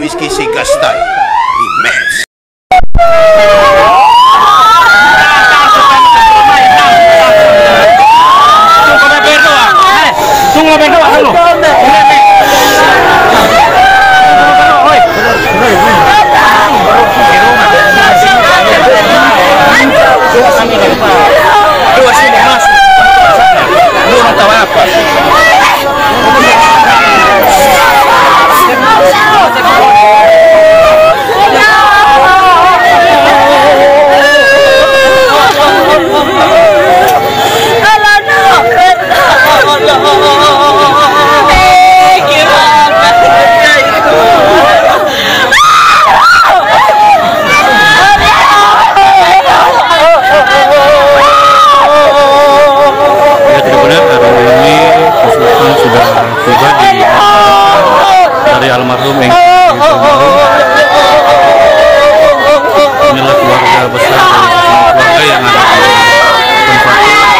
Whiskey Sigastai Remix. Dari almarhum yang inilah keluarga besar keluarga yang ada di tempat.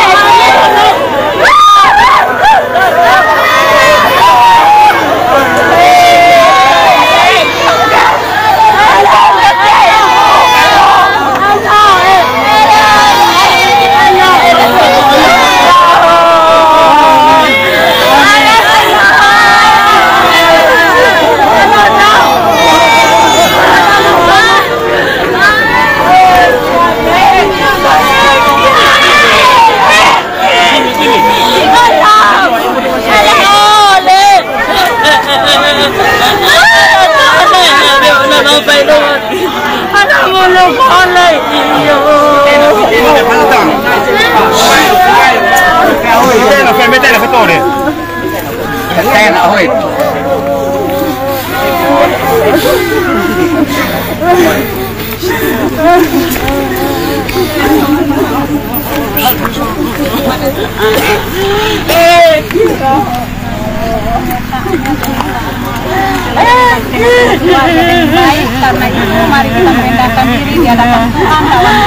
Baik, karena itu mari kita merendahkan diri di hadapan Tuhan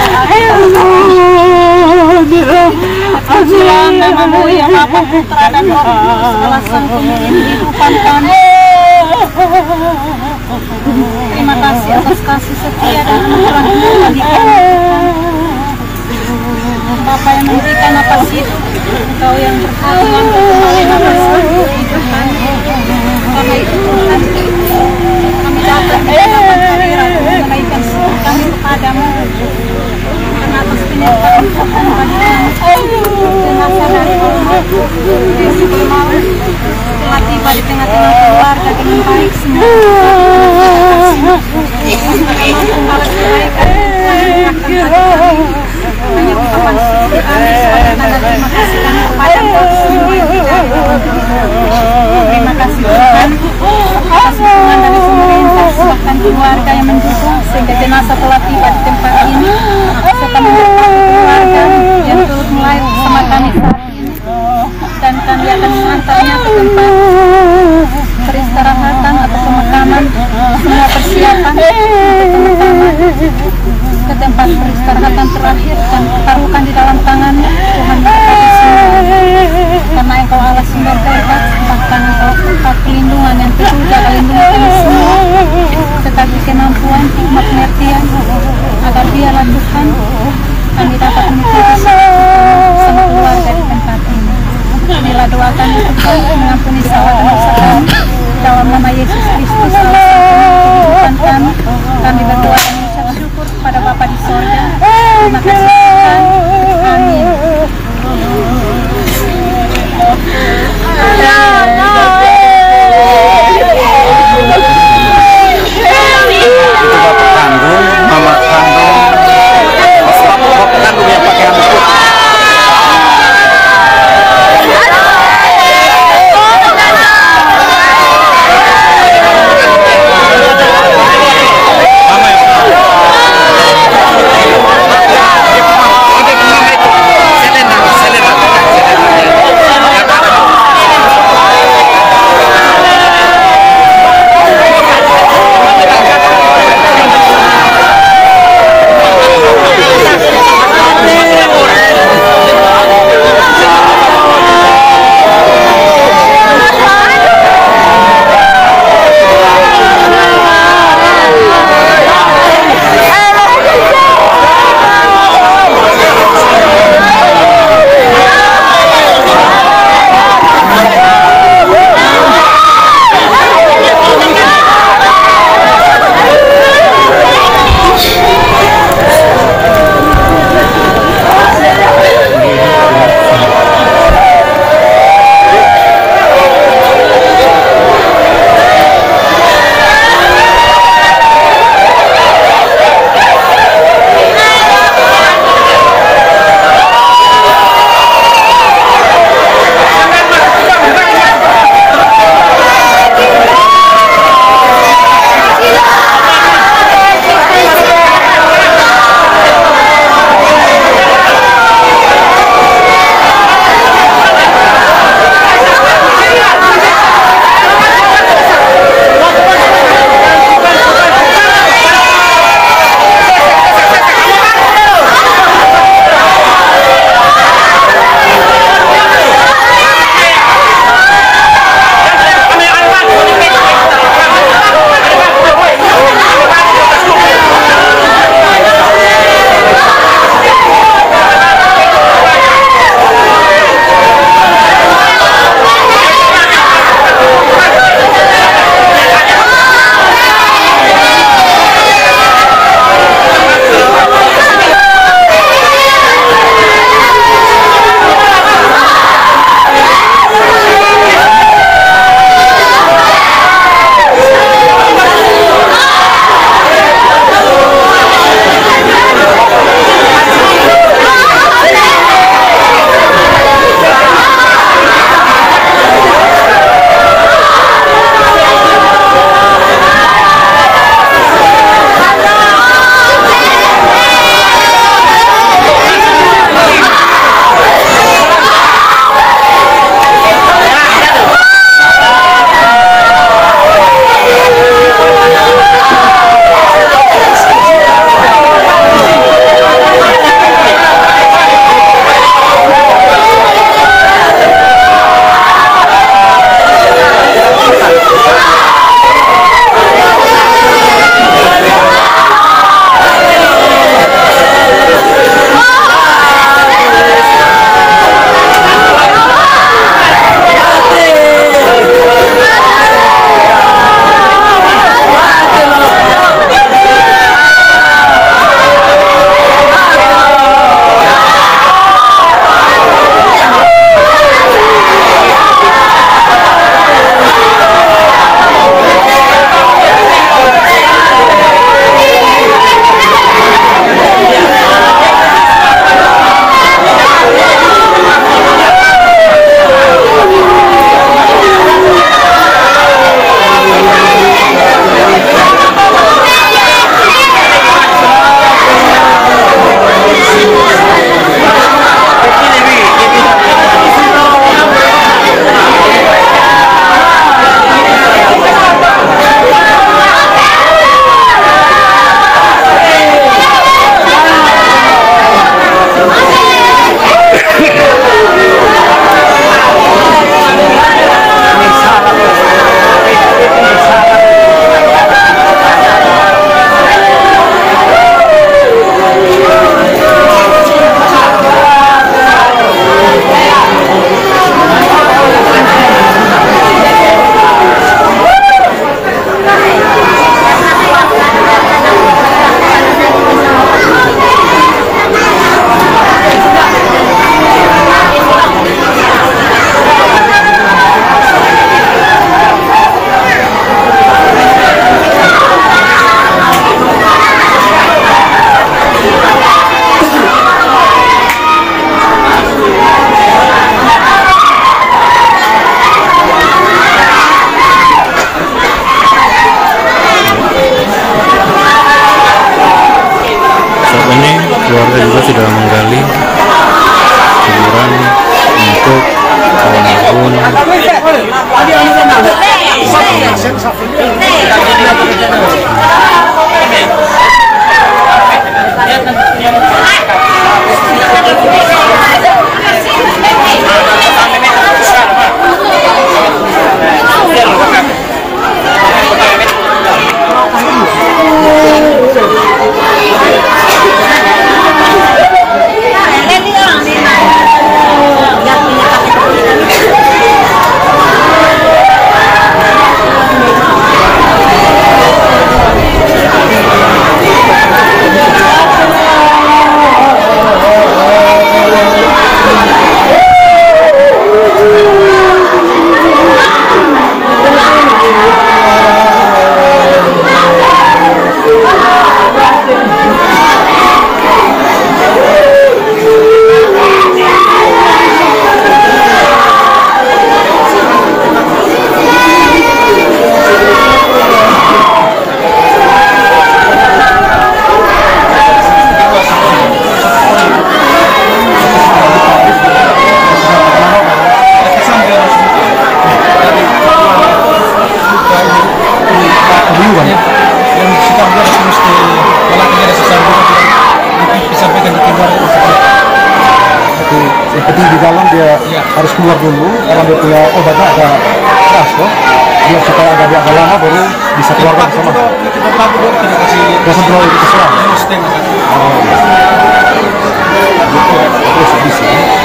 dalam Tuhan namamu yang Bapa, Putra dan Roh Kudus telah sang pemimpin kehidupan kami. Terima kasih atas kasih setia dan anugerah-Mu bagi kami. Bapa yang memberikan napas hidup, Engkau yang berfirman oleh napas hidup kami. Karena itu Tuhan, kami datang mengucapkan hadirat menaikkan syukur kami kepadamu karena atas penyertaan Tuhan bagi kami. Jenazah dari rumah Yesus mau telah tiba di tengah-tengah keluarga dengan baik semua. Mampu balas kebaikan hanya ucapan syukur kami sebagai tanda terima kasih kami kepada Engkau sendiri. Terima kasih Tuhan atas dukungan dari pemerintah bahkan keluarga yang mendukung sehingga jenazah telah tiba di tempat ini serta memberkati keluarga yang turut melayani bersama kami saat ini, dan kami akan mengantarnya ke tempat peristirahatan atau pemakaman. Semua persiapan untuk pemakaman ke tempat peristirahatan terakhir dan taruhkan di dalam tangan Tuhan berkati semua, karena Engkau Allah sumber kehidupan, bahkan Engkau tempat pelindungan yang teguh. Jaga lindungi kami semua serta kemampuan hikmat pengertian agar biarlah Tuhan kami dapat mengikuti sama keluarga di tempat ini. Inilah doa kami Tuhan, mengampuni salah dosa kami dalam nama Yesus Kristus Allah kehidupan kami. Kami berdoa dan mengucap syukur kepada Bapa di sorga. Terima kasih Tuhan. Amin. Itu bapak kandung, mama kandung, bapak kandung yang pakai handuk. Mama tahun. Seperti di dalam dia harus keluar dulu, kalau dia punya obatnya ada keras kok, dia supaya agak lama baru bisa keluarkan bersama. Kita pelaku tidak kasih Kontrol itu keselam. setengah. Terus bisa.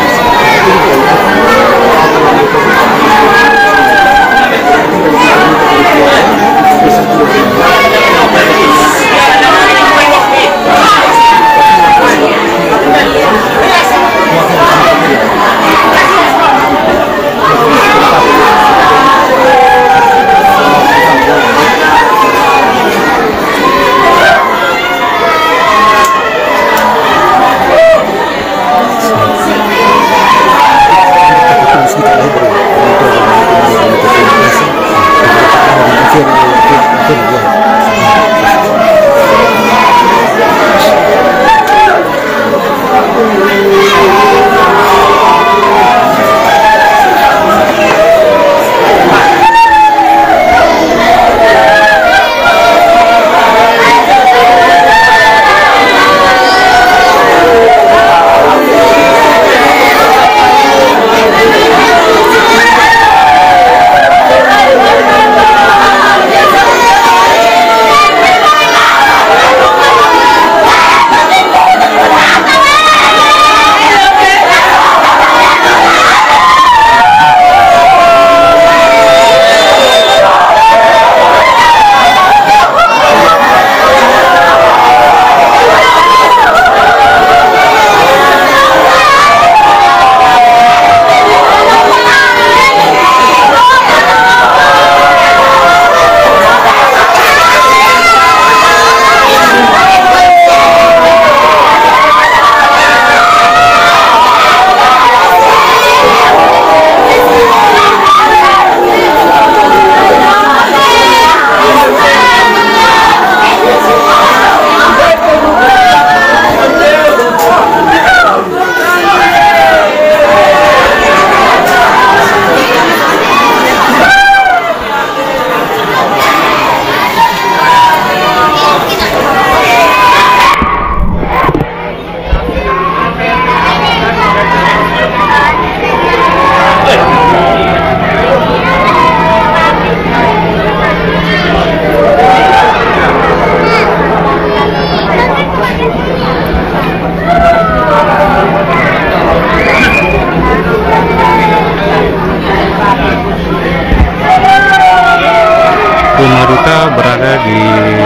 Rumah duka berada di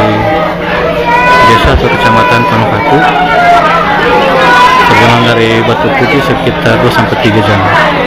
desa atau kecamatan Tanukatu, perjalanan dari Batu Putih sekitar 2-3 jam.